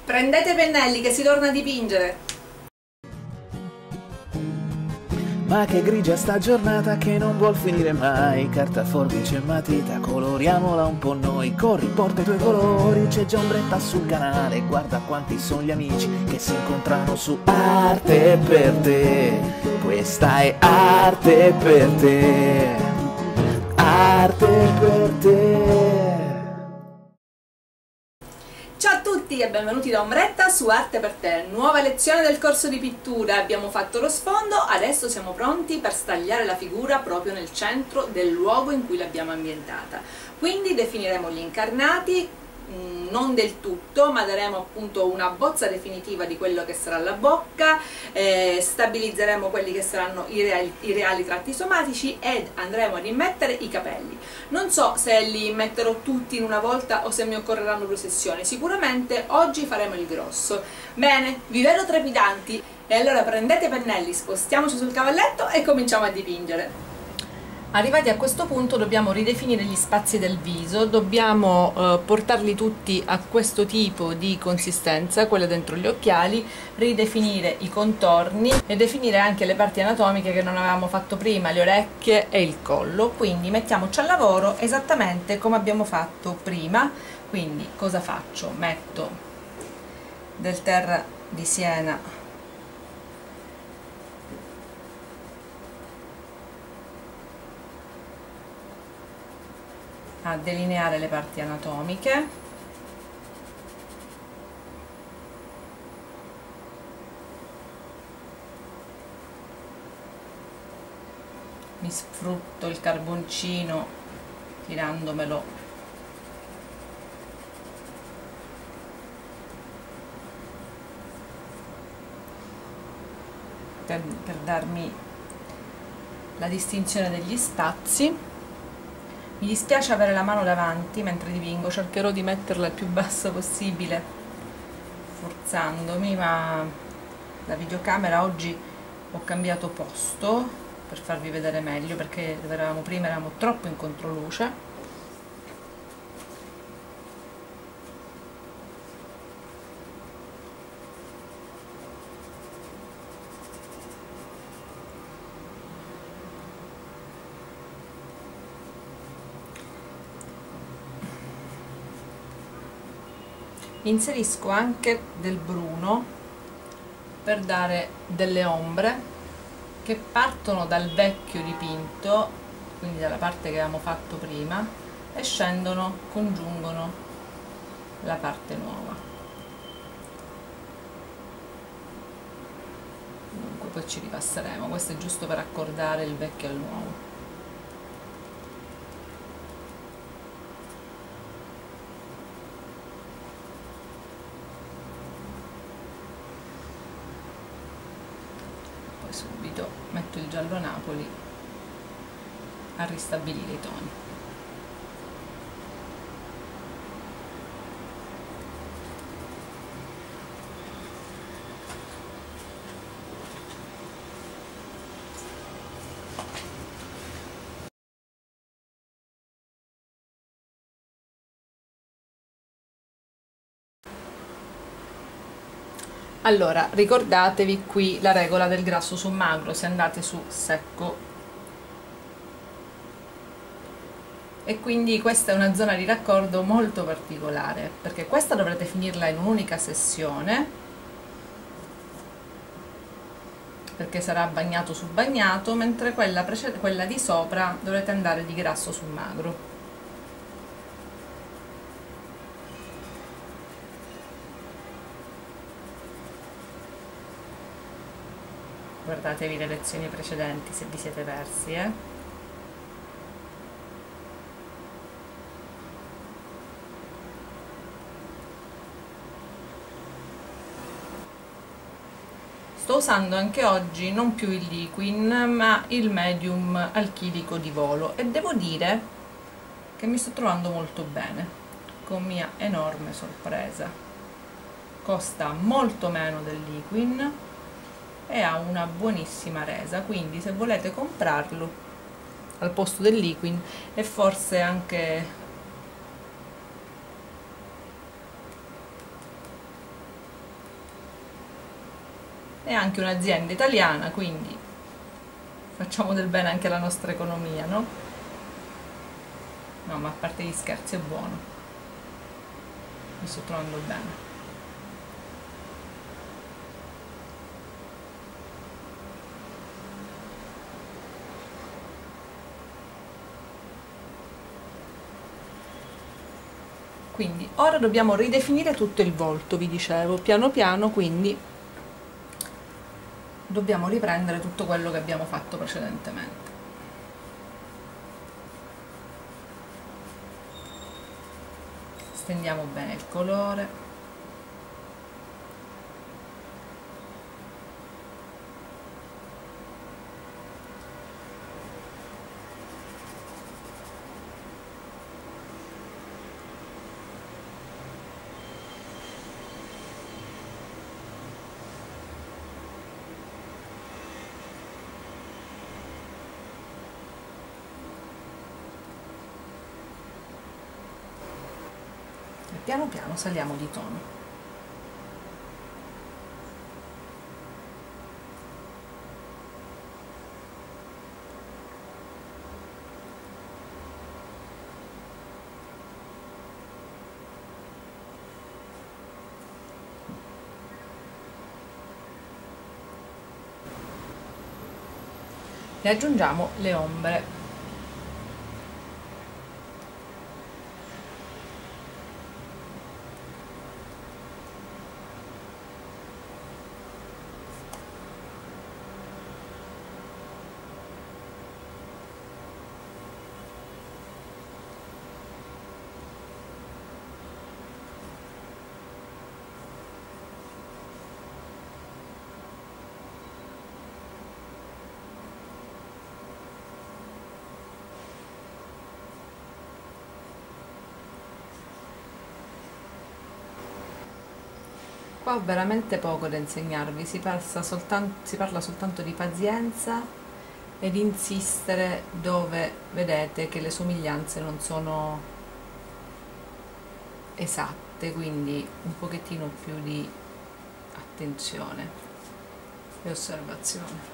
Prendete i pennelli che si torna a dipingere! Ma che grigia sta giornata che non vuol finire mai. Carta, forbice e matita, coloriamola un po' noi. Corri, porta i tuoi colori, c'è già ombretta sul canale. Guarda quanti sono gli amici che si incontrano su Arte per te. Questa è arte per te. Arte per te. Ciao a tutti e benvenuti da Ombretta su Arte per te, nuova lezione del corso di pittura. Abbiamo fatto lo sfondo, adesso siamo pronti per stagliare la figura proprio nel centro del luogo in cui l'abbiamo ambientata. Quindi definiremo gli incarnati, non del tutto, ma daremo appunto una bozza definitiva di quello che sarà la bocca, stabilizzeremo quelli che saranno i reali tratti somatici ed andremo ad immettere i capelli. Non so se li metterò tutti in una volta o se mi occorreranno due sessioni, sicuramente oggi faremo il grosso. Bene, vi vedo trepidanti e allora prendete i pennelli, spostiamoci sul cavalletto e cominciamo a dipingere. Arrivati a questo punto dobbiamo ridefinire gli spazi del viso, dobbiamo portarli tutti a questo tipo di consistenza, quelle dentro gli occhiali, ridefinire i contorni e definire anche le parti anatomiche che non avevamo fatto prima, le orecchie e il collo. Quindi mettiamoci al lavoro esattamente come abbiamo fatto prima. Quindi cosa faccio? Metto del terra di Siena a delineare le parti anatomiche, mi sfrutto il carboncino tirandomelo per darmi la distinzione degli spazi. Mi dispiace avere la mano davanti mentre dipingo, cercherò di metterla il più basso possibile forzandomi, ma la videocamera oggi ho cambiato posto per farvi vedere meglio, perché dove eravamo prima eravamo troppo in controluce. Inserisco anche del bruno per dare delle ombre che partono dal vecchio dipinto, quindi dalla parte che avevamo fatto prima, e scendono, congiungono la parte nuova. Comunque poi ci ripasseremo, questo è giusto per accordare il vecchio al nuovo. Subito metto il giallo Napoli a ristabilire i toni. Allora, ricordatevi qui la regola del grasso su magro, se andate su secco. E quindi questa è una zona di raccordo molto particolare, perché questa dovrete finirla in un'unica sessione, perché sarà bagnato su bagnato, mentre quella di sopra dovrete andare di grasso su magro. Guardatevi le lezioni precedenti se vi siete persi, Sto usando anche oggi non più il liquin ma il medium alchilico di Volo e devo dire che mi sto trovando molto bene, con mia enorme sorpresa. Costa molto meno del liquin e ha una buonissima resa, quindi se volete comprarlo al posto del liquin e forse anche è anche un'azienda italiana, quindi facciamo del bene anche alla nostra economia, no? No, ma a parte gli scherzi è buono, mi sto trovando bene. Quindi ora dobbiamo ridefinire tutto il volto, vi dicevo, piano piano, quindi dobbiamo riprendere tutto quello che abbiamo fatto precedentemente. Stendiamo bene il colore. Piano piano saliamo di tono. E aggiungiamo le ombre. Qua ho veramente poco da insegnarvi, si parla soltanto di pazienza ed insistere dove vedete che le somiglianze non sono esatte, quindi un pochettino più di attenzione e osservazione.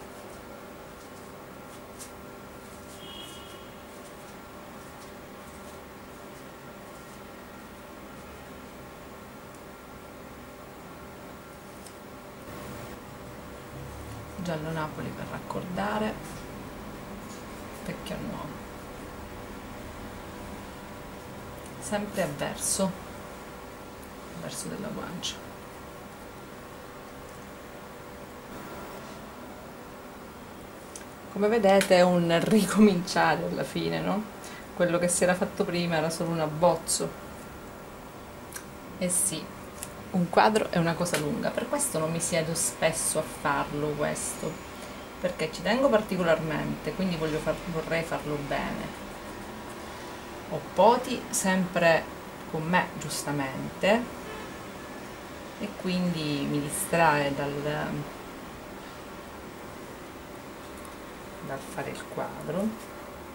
Giallo Napoli per raccordare, specchio nuovo, sempre a verso della guancia. Come vedete è un ricominciare alla fine, no? Quello che si era fatto prima era solo un abbozzo. Eh sì, un quadro è una cosa lunga, per questo non mi siedo spesso a farlo questo, perché ci tengo particolarmente, quindi vorrei farlo bene. Ho Poti sempre con me, giustamente, e quindi mi distrae dal fare il quadro.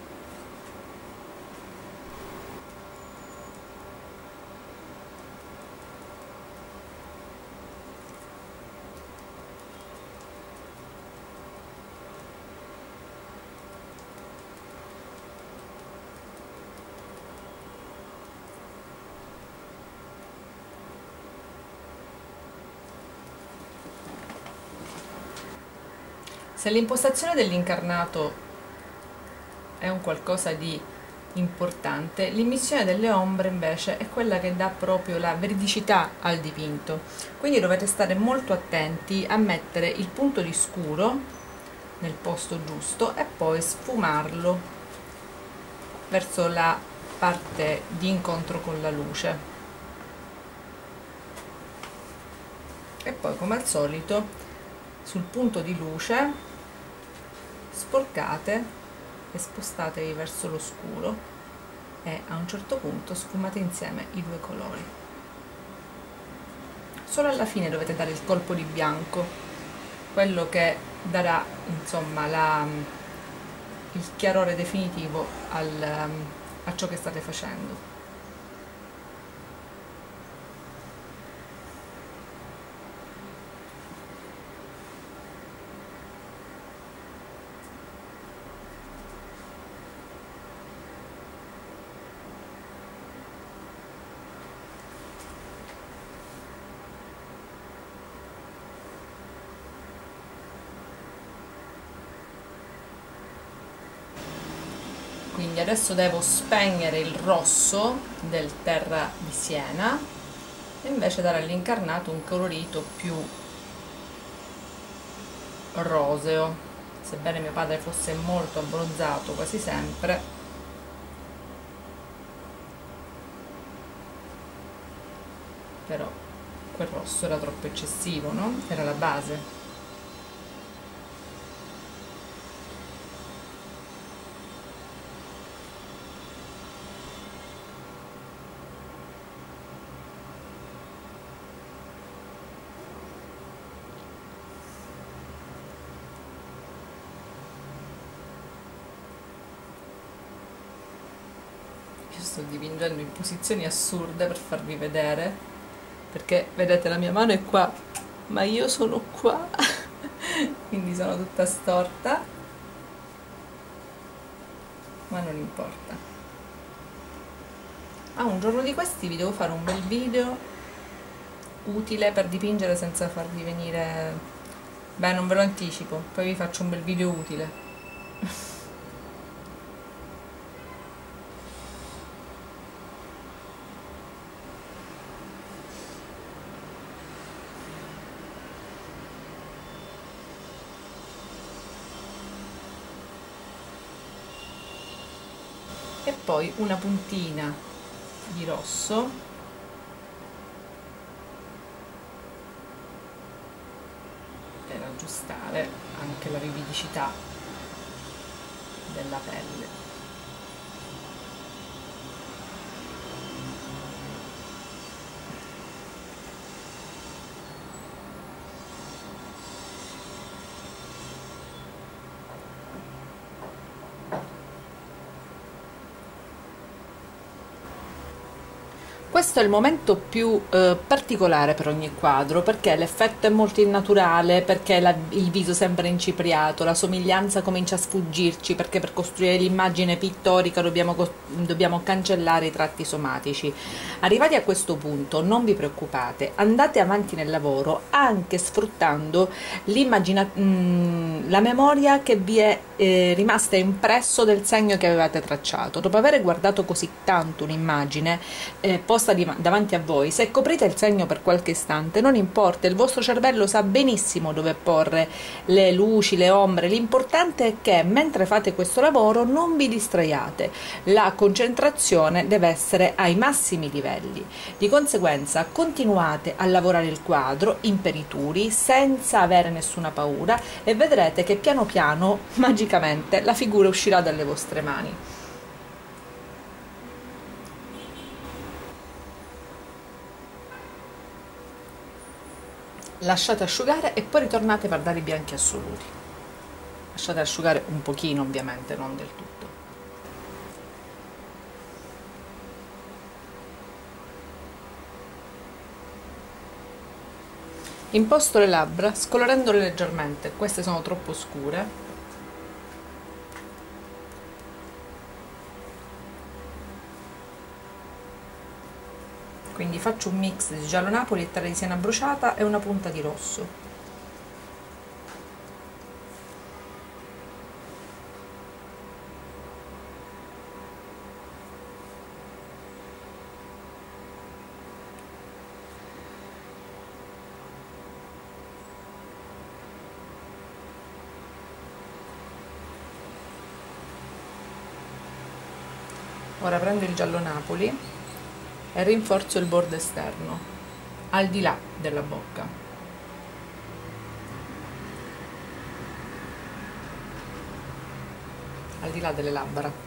Se l'impostazione dell'incarnato è un qualcosa di importante, l'immissione delle ombre invece è quella che dà proprio la veridicità al dipinto. Quindi dovete stare molto attenti a mettere il punto di scuro nel posto giusto e poi sfumarlo verso la parte di incontro con la luce. E poi, come al solito, sul punto di luce sporcate e spostatevi verso lo scuro e a un certo punto sfumate insieme i due colori. Solo alla fine dovete dare il colpo di bianco, quello che darà insomma il chiarore definitivo a ciò che state facendo. quindi adesso devo spegnere il rosso del terra di Siena e invece dare all'incarnato un colorito più roseo, sebbene mio padre fosse molto abbronzato quasi sempre, però quel rosso era troppo eccessivo, no? Era la base. Io sto dipingendo in posizioni assurde per farvi vedere, perché vedete la mia mano è qua, ma io sono qua, quindi sono tutta storta, ma non importa. Un giorno di questi vi devo fare un bel video utile per dipingere senza farvi venire... Beh, non ve lo anticipo, poi vi faccio un bel video utile. E poi una puntina di rosso per aggiustare anche la vividicità della pelle. Questo è il momento più particolare per ogni quadro, perché l'effetto è molto innaturale, perché il viso sembra incipriato, la somiglianza comincia a sfuggirci, perché per costruire l'immagine pittorica dobbiamo cancellare i tratti somatici. Arrivati a questo punto, non vi preoccupate, andate avanti nel lavoro anche sfruttando la memoria che vi è rimasta impresso del segno che avevate tracciato. Dopo aver guardato così tanto un'immagine posta davanti a voi, se coprite il segno per qualche istante non importa, il vostro cervello sa benissimo dove porre le luci, le ombre. L'importante è che mentre fate questo lavoro non vi distraiate, la concentrazione deve essere ai massimi livelli. Di conseguenza continuate a lavorare il quadro imperituri senza avere nessuna paura e vedrete che piano piano magicamente la figura uscirà dalle vostre mani. Lasciate asciugare e poi ritornate per dare i bianchi assoluti. Lasciate asciugare un pochino, ovviamente, non del tutto. Imposto le labbra scolorendole leggermente, queste sono troppo scure. Quindi faccio un mix di giallo Napoli e terra di Siena bruciata e una punta di rosso. Ora prendo il giallo Napoli e rinforzo il bordo esterno, al di là della bocca. Al di là delle labbra.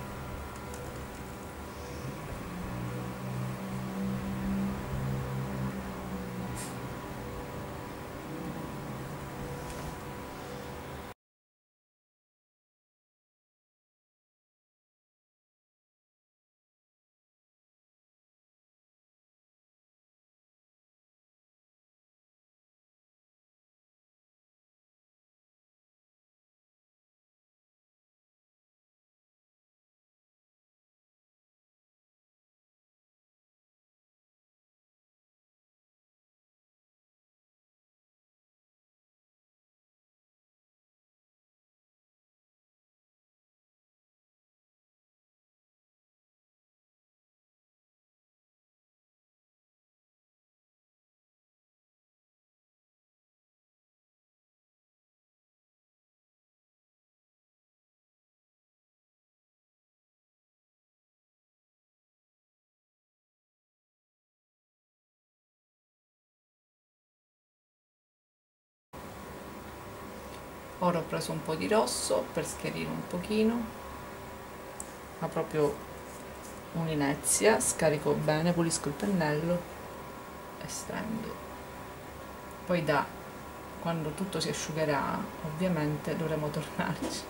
Ora ho preso un po' di rosso per schiarire un pochino, ma proprio un'inezia, scarico bene, pulisco il pennello e stendo. Poi quando tutto si asciugherà, ovviamente dovremo tornarci.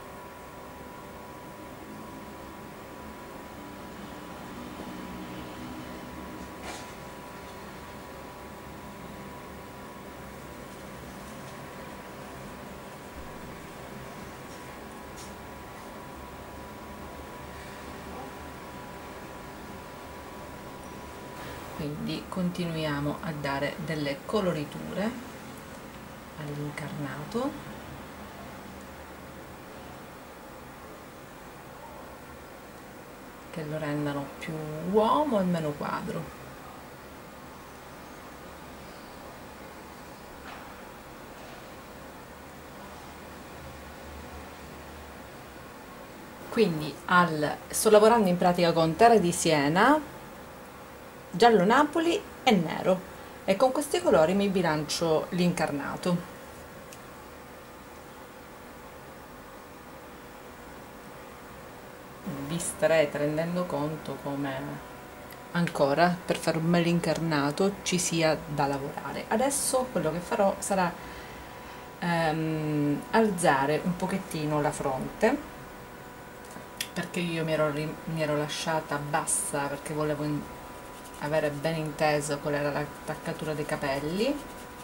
Quindi continuiamo a dare delle coloriture all'incarnato, che lo rendano più uomo e meno quadro. Quindi sto lavorando in pratica con terra di Siena, giallo Napoli e nero, e con questi colori mi bilancio l'incarnato. Vi starete rendendo conto come ancora per fare un bel incarnato ci sia da lavorare. Adesso quello che farò sarà alzare un pochettino la fronte, perché io mi ero lasciata bassa perché volevo avere ben inteso qual era l'attaccatura dei capelli.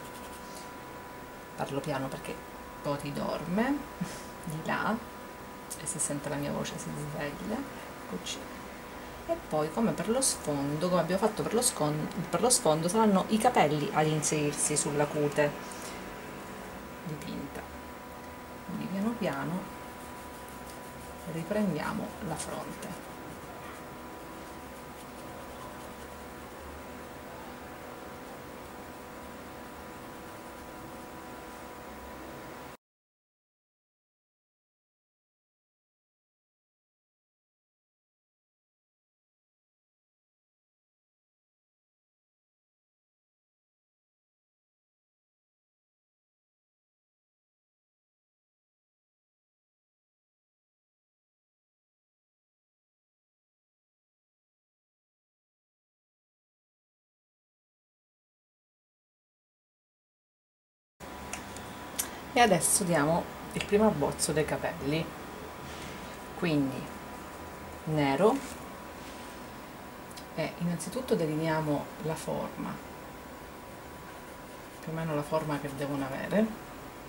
Parlo piano perché Poti dorme di là e se sente la mia voce si sveglia. Eccoci. E poi, come per lo sfondo, come abbiamo fatto per lo sfondo, saranno i capelli ad inserirsi sulla cute dipinta. Quindi piano piano riprendiamo la fronte. E adesso diamo il primo abbozzo dei capelli, quindi nero, e innanzitutto delineiamo la forma, più o meno la forma che devono avere.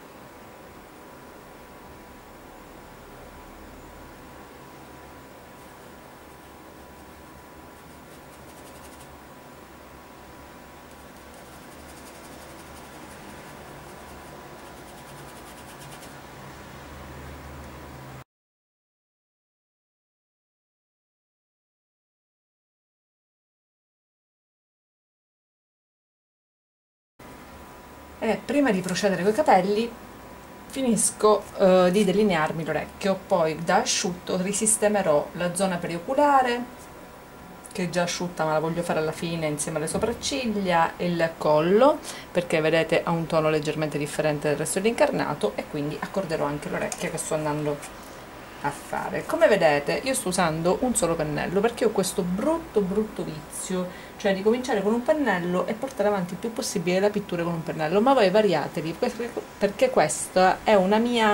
E prima di procedere con i capelli finisco di delinearmi l'orecchio, poi da asciutto risistemerò la zona perioculare, che è già asciutta ma la voglio fare alla fine insieme alle sopracciglia, e il collo, perché vedete ha un tono leggermente differente dal resto dell'incarnato, e quindi accorderò anche l'orecchio che sto andando a fare. Come vedete io sto usando un solo pennello perché ho questo brutto vizio, cioè di cominciare con un pennello e portare avanti il più possibile la pittura con un pennello, ma voi variatevi perché questa è una mia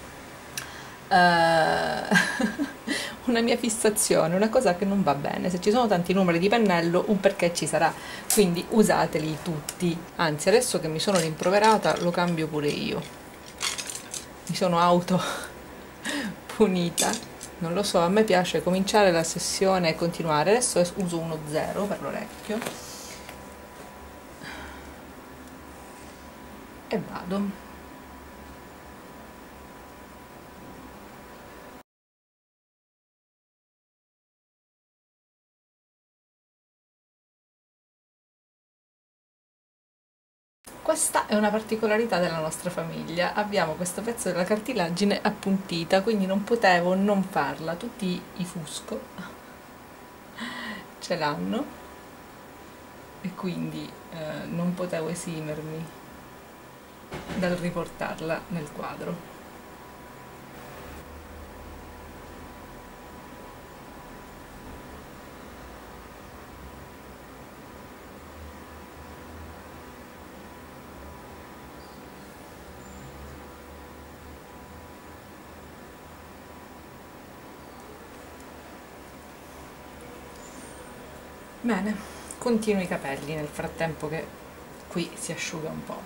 una mia fissazione, una cosa che non va bene. Se ci sono tanti numeri di pennello un perché ci sarà, quindi usateli tutti. Anzi, adesso che mi sono rimproverata lo cambio pure io, mi sono auto punita, non lo so, a me piace cominciare la sessione e continuare. Adesso uso uno 0 per l'orecchio e vado. Questa è una particolarità della nostra famiglia, abbiamo questo pezzo della cartilagine appuntita, quindi non potevo non farla. Tutti i Fusco ce l'hanno e quindi non potevo esimermi dal riportarla nel quadro. Bene, continuo i capelli nel frattempo che qui si asciuga un po'.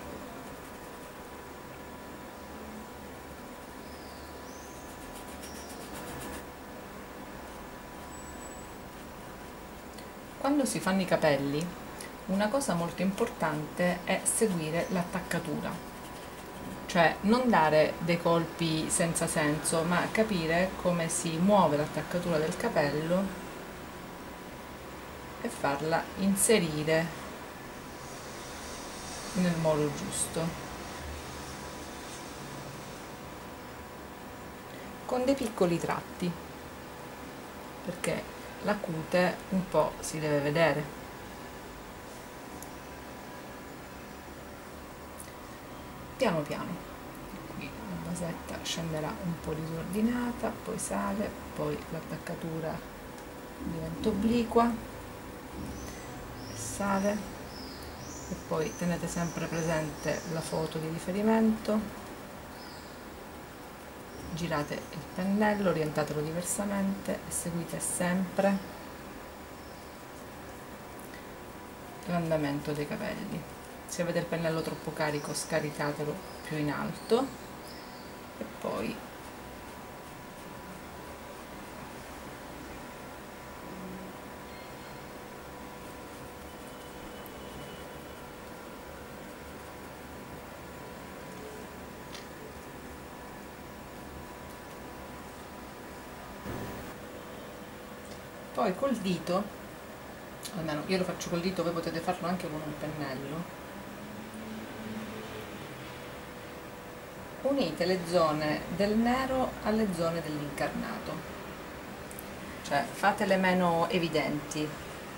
Quando si fanno i capelli, una cosa molto importante è seguire l'attaccatura, cioè non dare dei colpi senza senso, ma capire come si muove l'attaccatura del capello e farla inserire nel modo giusto, con dei piccoli tratti, perché la cute un po' si deve vedere. Piano piano, qui la basetta scenderà un po' disordinata, poi sale, poi l'attaccatura diventa obliqua, sale, e poi tenete sempre presente la foto di riferimento, girate il pennello, orientatelo diversamente e seguite sempre l'andamento dei capelli. Se avete il pennello troppo carico, scaricatelo più in alto e poi col dito, almeno io lo faccio col dito, voi potete farlo anche con un pennello, unite le zone del nero alle zone dell'incarnato, cioè fatele meno evidenti.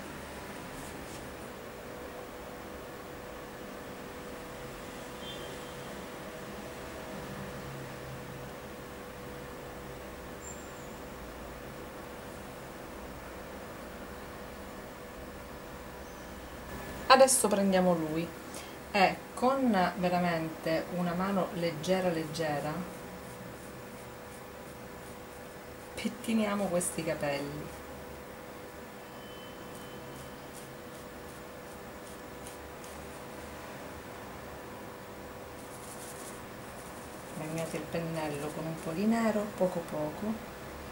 Adesso prendiamo lui e con veramente una mano leggera leggera pettiniamo questi capelli. Bagnate il pennello con un po' di nero, poco poco.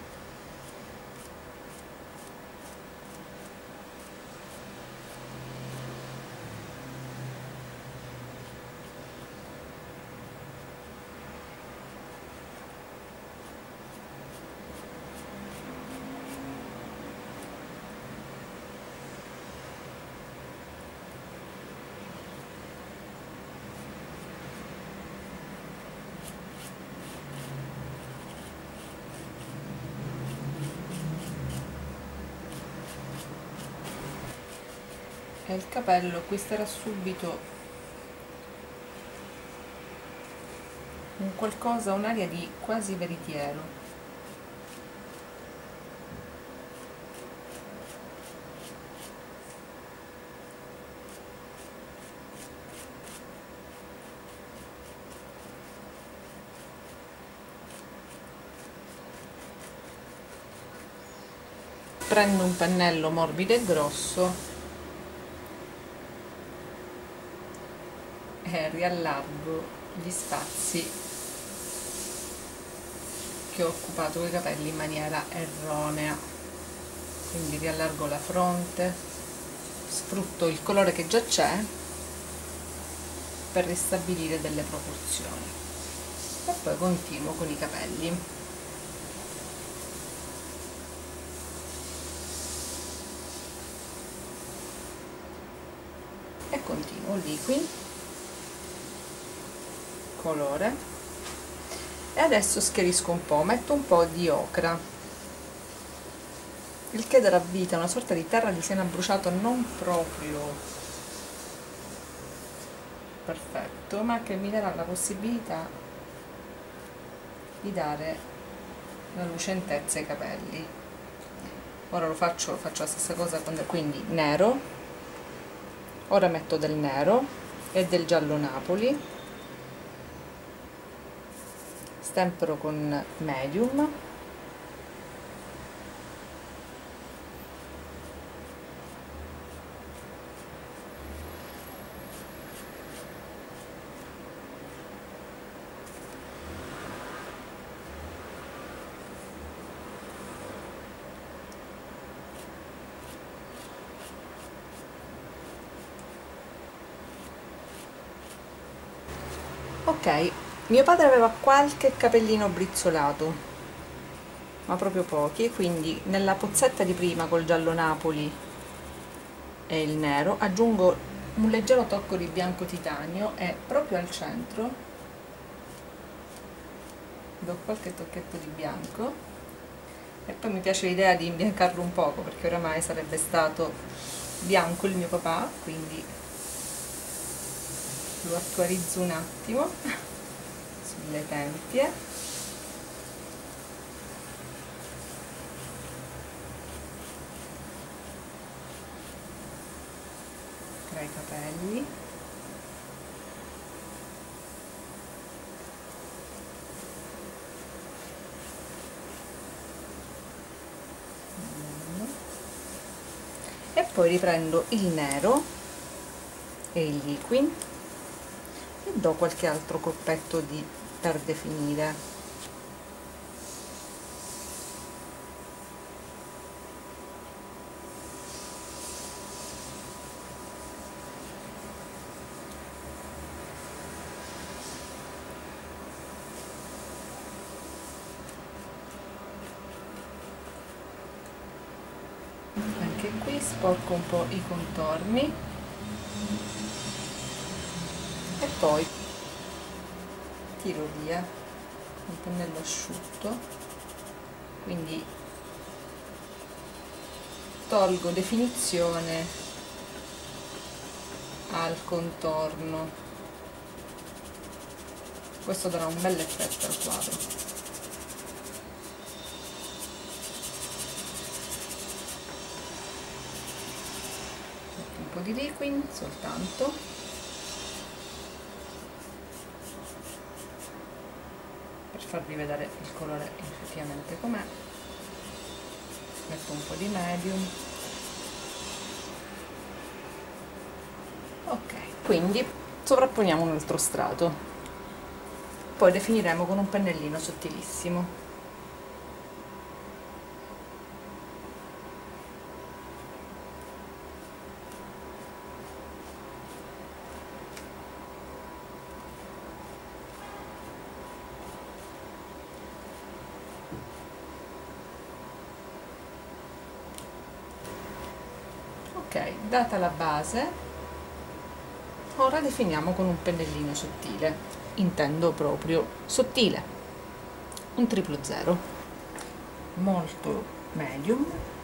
E il capello acquisterà subito un qualcosa, un'aria di quasi veritiero. Prendo un pennello morbido e grosso e riallargo gli spazi che ho occupato con i capelli in maniera erronea, quindi riallargo la fronte, sfrutto il colore che già c'è per ristabilire delle proporzioni e poi continuo con i capelli. E continuo liquid, colore, e adesso schiarisco un po', metto un po' di ocra, il che darà vita a una sorta di terra di siena bruciato non proprio perfetto, ma che mi darà la possibilità di dare la lucentezza ai capelli. Ora faccio la stessa cosa quindi nero, ora metto del nero e del giallo Napoli, stempero con medium. Ok, mio padre aveva qualche capellino brizzolato, ma proprio pochi, quindi nella pozzetta di prima col giallo Napoli e il nero aggiungo un leggero tocco di bianco titanio e proprio al centro do qualche tocchetto di bianco, e poi mi piace l'idea di imbiancarlo un poco perché oramai sarebbe stato bianco il mio papà, quindi lo attualizzo un attimo sulle tempie, tra i capelli, e poi riprendo il nero e il liquid e do qualche altro colpetto per definire. Anche qui sporco un po' i contorni e poi tiro via un pennello asciutto, quindi tolgo definizione al contorno. Questo darà un bel effetto al quadro. Un po' di liquid soltanto, per farvi vedere il colore effettivamente com'è. Metto un po' di medium. Ok, quindi sovrapponiamo un altro strato, poi definiremo con un pennellino sottilissimo. Ok, data la base, ora definiamo con un pennellino sottile, intendo proprio sottile, un 000, molto medium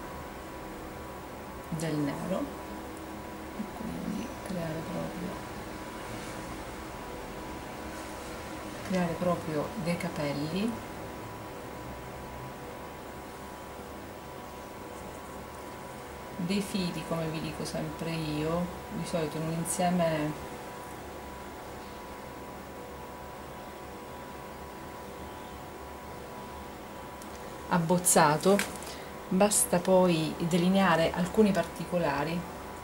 del nero, e quindi creare proprio dei capelli dei fili, come vi dico sempre io, di solito in un insieme abbozzato basta poi delineare alcuni particolari .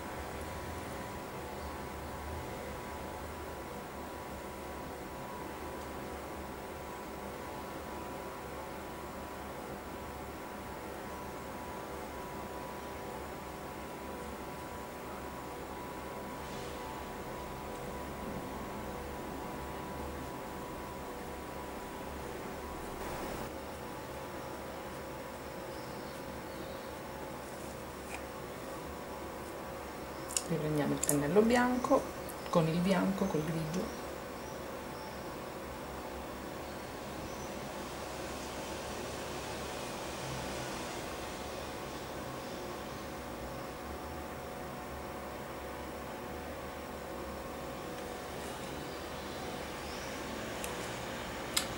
Riprendiamo il pennello bianco con il bianco, col grigio,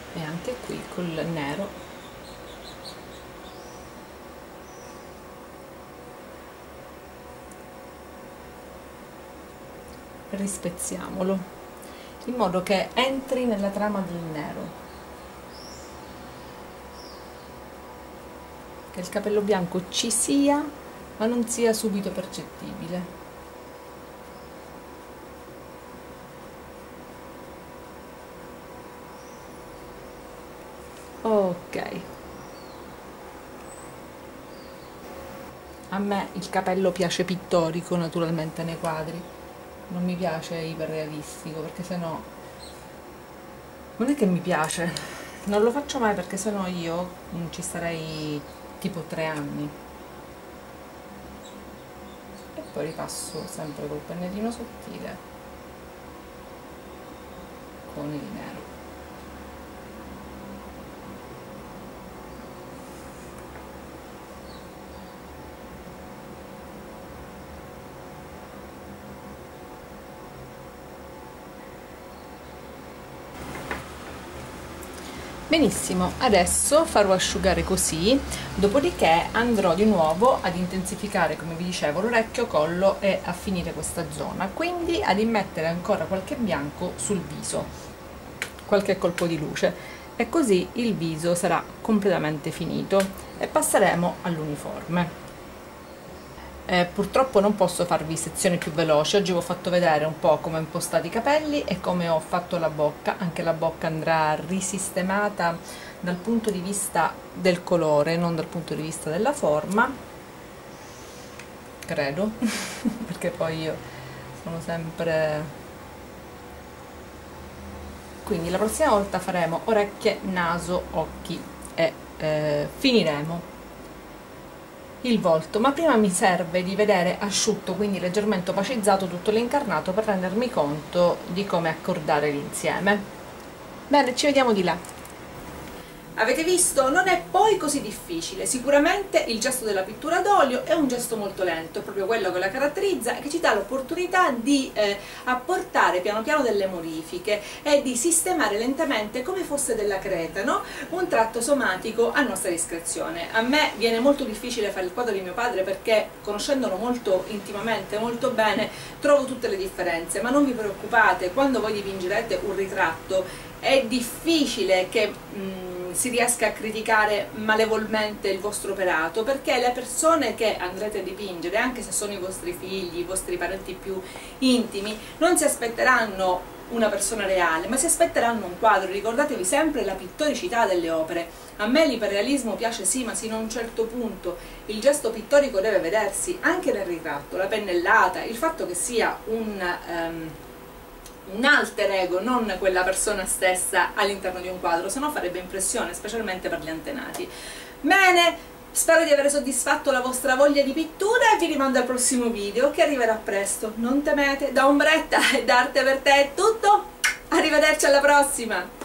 e anche qui col nero rispezziamolo in modo che entri nella trama del nero, che il capello bianco ci sia ma non sia subito percettibile. Ok, a me il capello piace pittorico naturalmente nei quadri, non mi piace iperrealistico perché sennò non è che mi piace, non lo faccio mai perché sennò io ci starei tipo 3 anni. E poi ripasso sempre col pennellino sottile con il nero. Benissimo, adesso farò asciugare così, dopodiché andrò di nuovo ad intensificare, come vi dicevo, l'orecchio, collo e a finire questa zona, quindi ad immettere ancora qualche bianco sul viso, qualche colpo di luce, e così il viso sarà completamente finito e passeremo all'uniforme. Purtroppo non posso farvi sezioni più veloci, oggi vi ho fatto vedere un po' come ho impostato i capelli e come ho fatto la bocca. Anche la bocca andrà risistemata dal punto di vista del colore, non dal punto di vista della forma, credo, perché poi io sono sempre... Quindi la prossima volta faremo orecchie, naso, occhi e finiremo il volto, ma prima mi serve di vedere asciutto, quindi leggermente opacizzato, tutto l'incarnato per rendermi conto di come accordare l'insieme. Bene, ci vediamo di là. Avete visto? Non è poi così difficile. Sicuramente il gesto della pittura d'olio è un gesto molto lento, è proprio quello che la caratterizza e che ci dà l'opportunità di apportare piano piano delle modifiche e di sistemare lentamente, come fosse della creta, no? Un tratto somatico a nostra discrezione. A me viene molto difficile fare il quadro di mio padre perché, conoscendolo molto intimamente, molto bene, trovo tutte le differenze, ma non vi preoccupate, quando voi dipingerete un ritratto è difficile che si riesca a criticare malevolmente il vostro operato, perché le persone che andrete a dipingere, anche se sono i vostri figli, i vostri parenti più intimi, non si aspetteranno una persona reale, ma si aspetteranno un quadro. Ricordatevi sempre la pittoricità delle opere. A me l'iperrealismo piace sì, ma sino a un certo punto. Il gesto pittorico deve vedersi anche nel ritratto, la pennellata, il fatto che sia un alter ego, non quella persona stessa all'interno di un quadro, se no farebbe impressione, specialmente per gli antenati. Bene, spero di aver soddisfatto la vostra voglia di pittura e vi rimando al prossimo video che arriverà presto. Non temete, da Ombretta e da Arte per Te è tutto, arrivederci alla prossima!